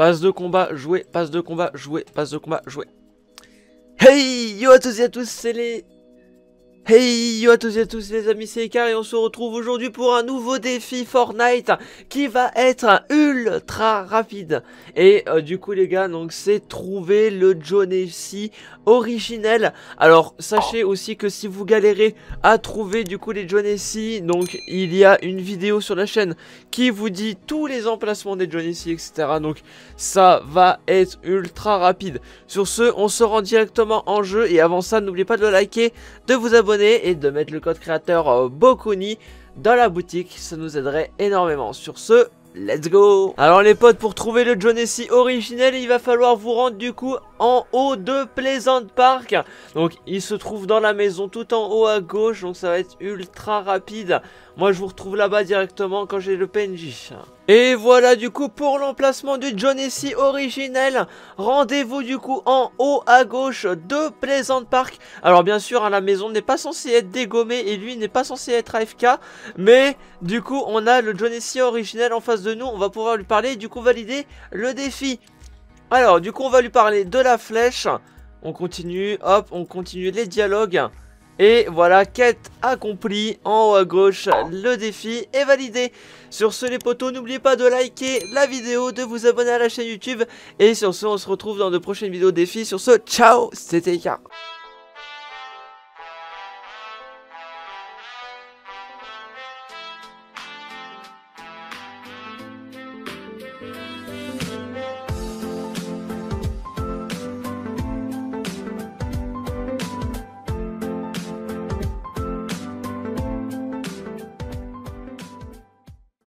Passe de combat, jouer, passe de combat, jouer, passe de combat, jouer. Hey yo à tous et à tous, c'est les... Hey yo à tous et à tous les amis, c'est Icar et on se retrouve aujourd'hui pour un nouveau défi Fortnite qui va être ultra rapide. Et du coup les gars, donc c'est trouver le John FC originel. Alors sachez aussi que si vous galérez à trouver du coup les John FC, donc il y a une vidéo sur la chaîne qui vous dit tous les emplacements des John FC, etc. Donc ça va être ultra rapide. Sur ce, on se rend directement en jeu et avant ça, n'oubliez pas de le liker, de vous abonner et de mettre le code créateur Bokuni dans la boutique, ça nous aiderait énormément. Sur ce, let's go. Alors les potes, pour trouver le John FC originel, il va falloir vous rendre du coup en haut de Pleasant Park. Donc il se trouve dans la maison tout en haut à gauche, donc ça va être ultra rapide. Moi je vous retrouve là-bas directement quand j'ai le PNJ. Et voilà du coup pour l'emplacement du John FC originel. Rendez-vous du coup en haut à gauche de Pleasant Park. Alors bien sûr, hein, la maison n'est pas censée être dégommée et lui n'est pas censé être AFK. Mais du coup on a le John FC originel en face de nous. On va pouvoir lui parler et du coup valider le défi. Alors du coup on va lui parler de la flèche. On continue, hop, on continue les dialogues. Et voilà, quête accomplie, en haut à gauche, le défi est validé. Sur ce les potos, n'oubliez pas de liker la vidéo, de vous abonner à la chaîne YouTube. Et sur ce, on se retrouve dans de prochaines vidéos défis. Sur ce, ciao, c'était Ika.